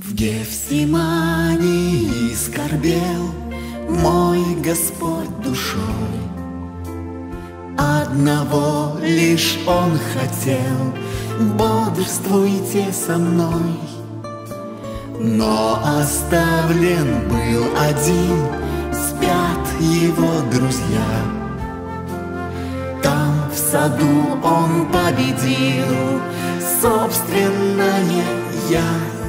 Гефсимании скорбел мой Господь душой. Одного лишь Он хотел: бодрствуйте со мной. Но оставлен был один, спят его друзья. Там в саду он победил собственное «я».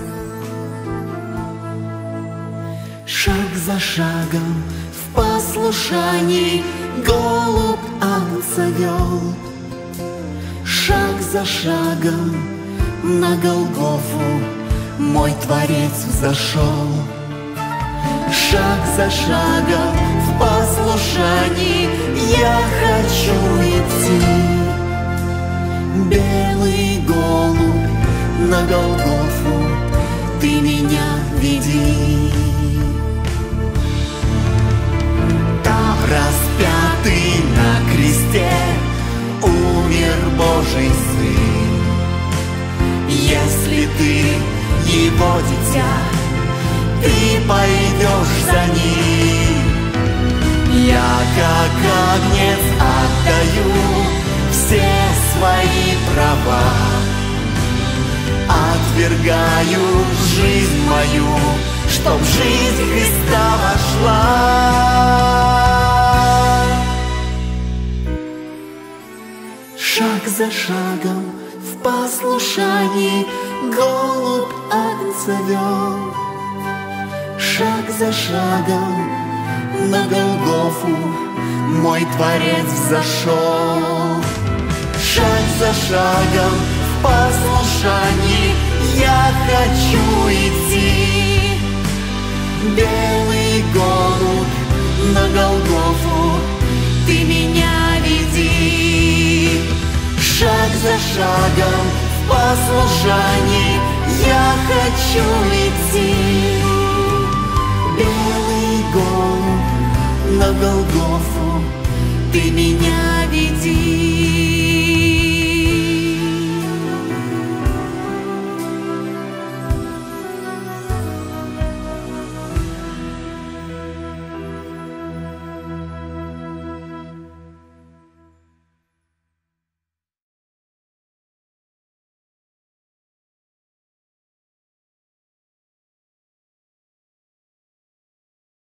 Шаг за шагом в послушании голубь агнца вел. Шаг за шагом на Голгофу мой Творец взошел. Шаг за шагом в послушании я хочу идти. Белый голубь на Голгофу, ты меня веди. Там распятый на кресте умер Божий Сын. Если ты Его дитя, ты пойдешь за Ним. Я, как агнец, отдаю все свои права, отвергаю жизнь мою, чтоб жизнь Христа вошла. Шаг за шагом в послушании голубь агнца вел. Шаг за шагом на Голгофу мой Творец взошел. Шаг за шагом в послушании я хочу идти. Белый голубь на Голгофу, ты меня веди. Шаг за шагом в послушании я хочу идти. Белый голубь на Голгофу, ты меня